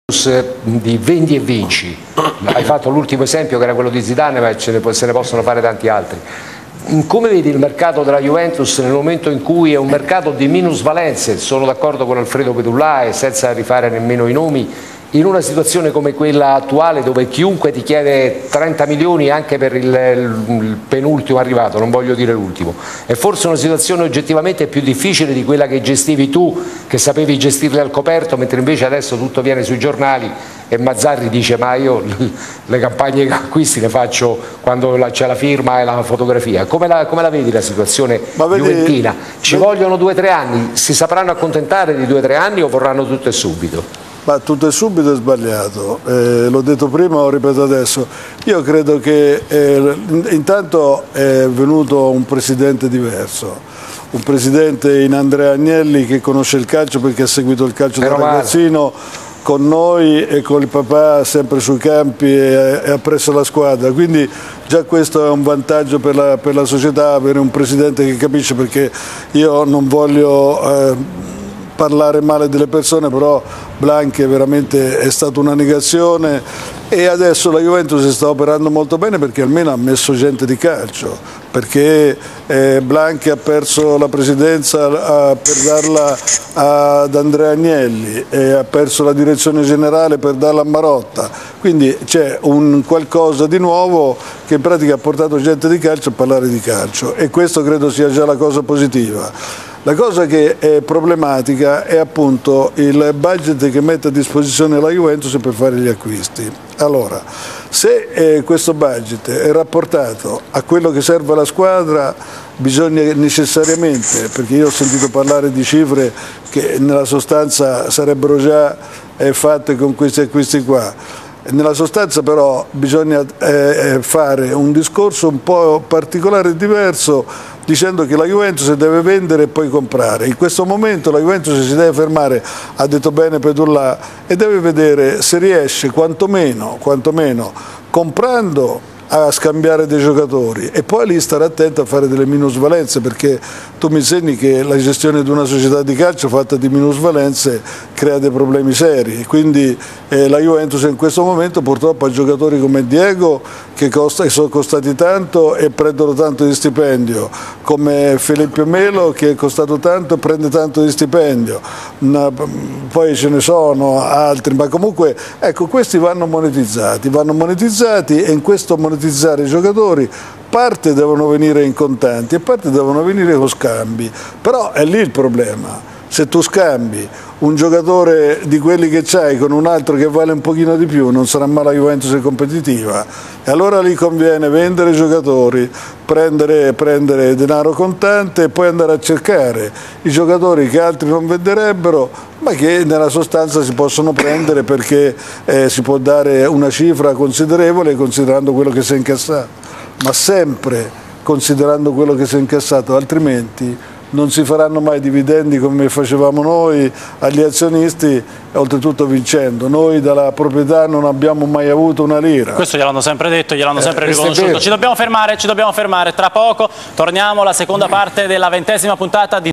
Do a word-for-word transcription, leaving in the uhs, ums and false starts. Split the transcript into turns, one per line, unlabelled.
di vendi e vinci. Hai fatto l'ultimo esempio che era quello di Zidane, ma ce ne, se ne possono fare tanti altri. Come vedi il mercato della Juventus nel momento in cui è un mercato di minusvalenze? Sono d'accordo con Alfredo Pedulla e senza rifare nemmeno i nomi, in una situazione come quella attuale dove chiunque ti chiede trenta milioni anche per il, il penultimo arrivato, non voglio dire l'ultimo, è forse una situazione oggettivamente più difficile di quella che gestivi tu, che sapevi gestirle al coperto, mentre invece adesso tutto viene sui giornali e Mazzarri dice ma io le campagne acquisti le faccio quando c'è la firma e la fotografia. Come la, come la vedi la situazione juventina? Ci vedi, vogliono due o tre anni? Si sapranno accontentare di due o tre anni o vorranno tutto e subito?
Ma tutto e subito è sbagliato, eh, l'ho detto prima, lo ripeto adesso. Io credo che eh, intanto è venuto un presidente diverso, un presidente in Andrea Agnelli che conosce il calcio perché ha seguito il calcio da ragazzino con noi e con il papà sempre sui campi e, e ha preso la squadra, quindi già questo è un vantaggio per la, per la società, avere un presidente che capisce, perché io non voglio eh, parlare male delle persone, però Blanchi veramente è stata una negazione e adesso la Juventus sta operando molto bene perché almeno ha messo gente di calcio, perché eh, Blanchi ha perso la presidenza a, per darla ad Andrea Agnelli e ha perso la direzione generale per darla a Marotta, quindi c'è un qualcosa di nuovo che in pratica ha portato gente di calcio a parlare di calcio e questo credo sia già la cosa positiva. La cosa che è problematica è appunto il budget che mette a disposizione la Juventus per fare gli acquisti. Allora, se eh, questo budget è rapportato a quello che serve alla squadra, bisogna necessariamente, perché io ho sentito parlare di cifre che nella sostanza sarebbero già eh, fatte con questi acquisti qua, nella sostanza però bisogna eh, fare un discorso un po' particolare e diverso, dicendo che la Juventus deve vendere e poi comprare. In questo momento la Juventus si deve fermare, ha detto bene Pedulla, e deve vedere se riesce quantomeno, quantomeno comprando a scambiare dei giocatori e poi lì stare attento a fare delle minusvalenze, perché tu mi insegni che la gestione di una società di calcio fatta di minusvalenze crea dei problemi seri, quindi eh, la Juventus in questo momento purtroppo ha giocatori come Diego che, costa, che sono costati tanto e prendono tanto di stipendio, come Felipe Melo che è costato tanto e prende tanto di stipendio, Una, poi ce ne sono altri, ma comunque ecco, questi vanno monetizzati, vanno monetizzati e in questo monetizzare i giocatori parte devono venire in contanti e parte devono venire con scambi, però è lì il problema. Se tu scambi un giocatore di quelli che c'hai con un altro che vale un pochino di più, non sarà mai la Juventus competitiva, e allora lì conviene vendere giocatori, prendere, prendere denaro contante e poi andare a cercare i giocatori che altri non venderebbero, ma che nella sostanza si possono prendere perché eh, si può dare una cifra considerevole considerando quello che si è incassato, ma sempre considerando quello che si è incassato, altrimenti non si faranno mai dividendi come facevamo noi agli azionisti, oltretutto vincendo. Noi dalla proprietà non abbiamo mai avuto una lira.
Questo gliel'hanno sempre detto, gliel'hanno eh, sempre riconosciuto.
Ci
dobbiamo fermare, ci dobbiamo fermare. Tra poco torniamo alla seconda parte della ventesima puntata di